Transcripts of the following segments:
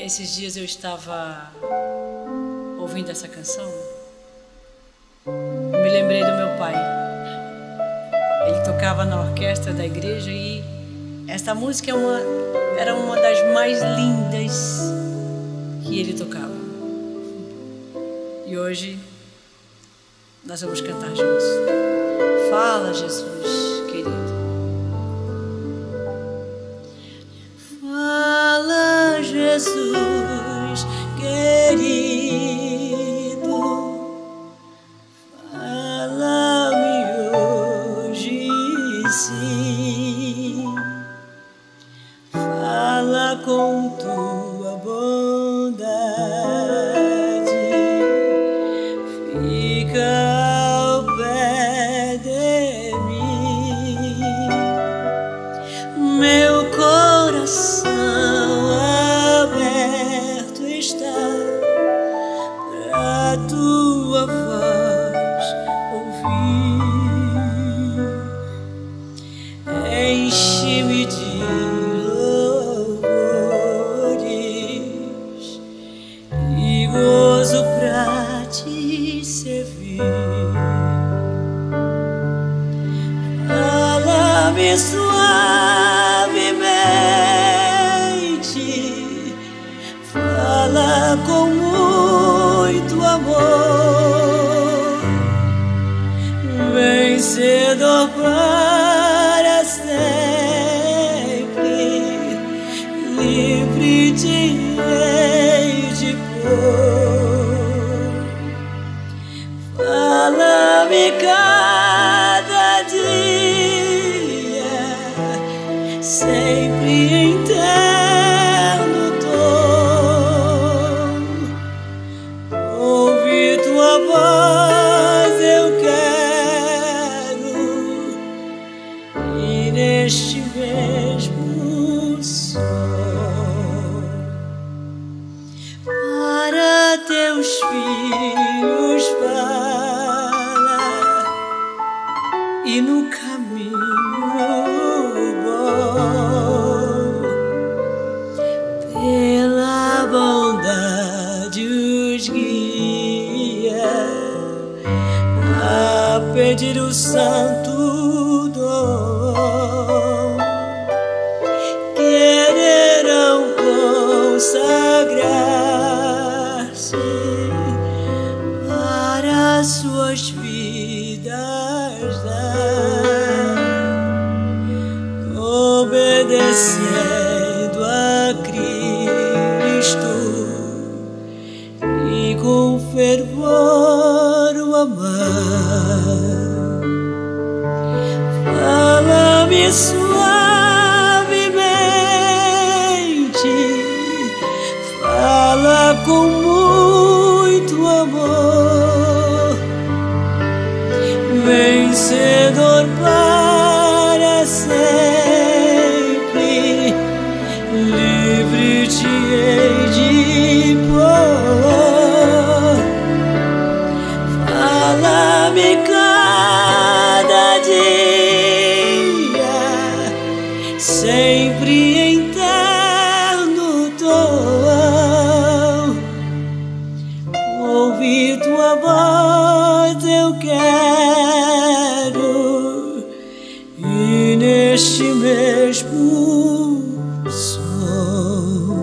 Esses dias eu estava ouvindo essa canção, me lembrei do meu pai. Ele tocava na orquestra da igreja e essa música era uma das mais lindas que ele tocava. E hoje nós vamos cantar juntos. Fala, Jesus, querido. Fala, Jesus, querido. Fala-me hoje, sim. Fala com tua bondade. Fica ao pé de mim. Meu coração aberto está pra tua voz ouvir. Enche-me de louvores e gozo pra te servir. Fala-me suavemente, fala com muito amor, vencedor para sempre, livre te hei de pôr. Fala-me cada dia, sempre em terno tom. Ouvir tua voz eu quero, e neste mesmo som, para teus filhos fala, e no caminho bom, pela bondade os guia a pedir o santo dom. Quererão consagrar-se para suas vidas dar, obedecendo a Cristo e com fervor o amar. Fala-me suavemente, fala com muito amor, vencedor para sempre, livre te hei de pôr. Fala-me cada dia, sempre em terno tom. Ouvir tua voz eu quero, e neste mesmo som,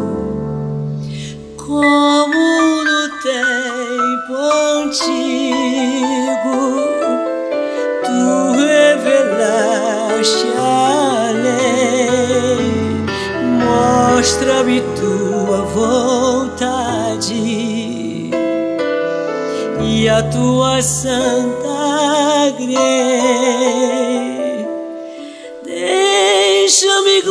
como no tempo antigo, tu revelaste a lei. Mostra-me tua vontade e a tua santa grei. Deixa-me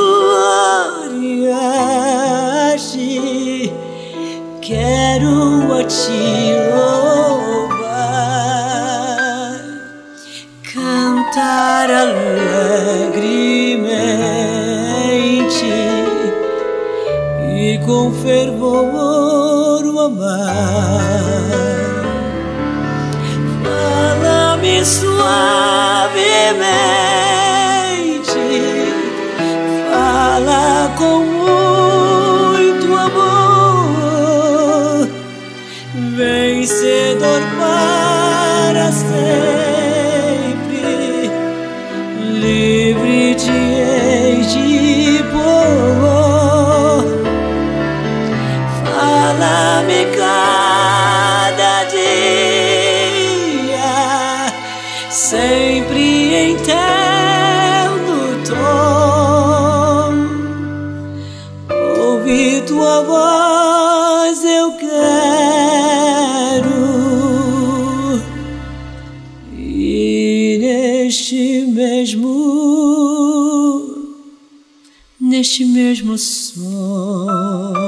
gloriar-te, quero a ti louvar, cantar alegremente e com fervor o amar. Fala-me suavemente, fala com muito amor, ouvir tua voz eu quero, e neste mesmo sonho